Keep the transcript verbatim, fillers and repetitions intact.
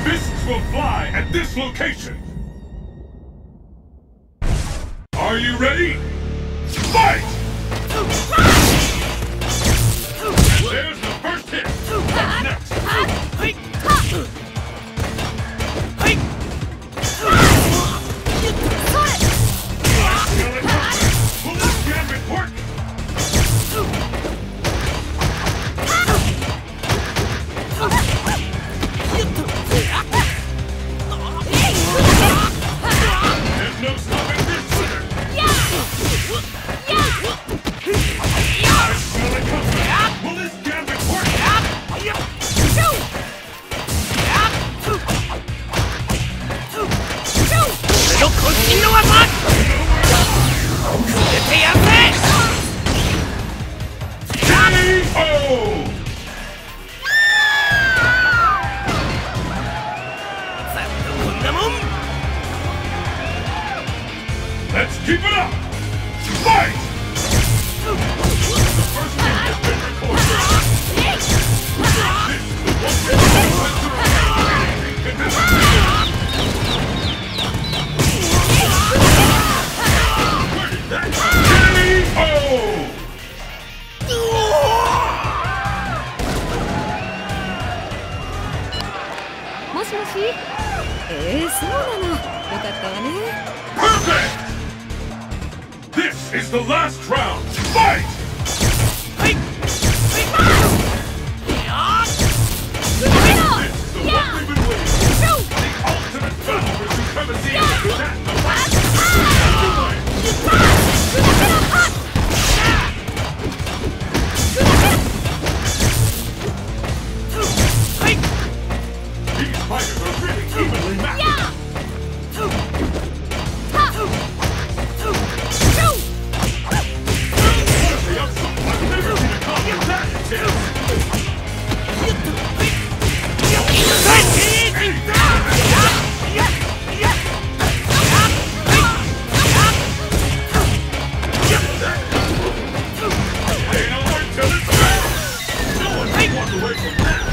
Fists will fly at this location! Are you ready? Fight! And there's the first hit! What's next? Will this gambit work? There's no stopping this winner! I smell it coming! Will this gambit work? K O! Let's keep it up! Fight! The first hit has been recorded. This is the Where did that come? K O! Moshi-moshi? えー、そうなの。よかったわね。 Perfect! This is the last round! Fight! This is the one we've been waiting for! The ultimate battle for supremacy of the cat and the fight! These fighters are really evenly matched! Away from that!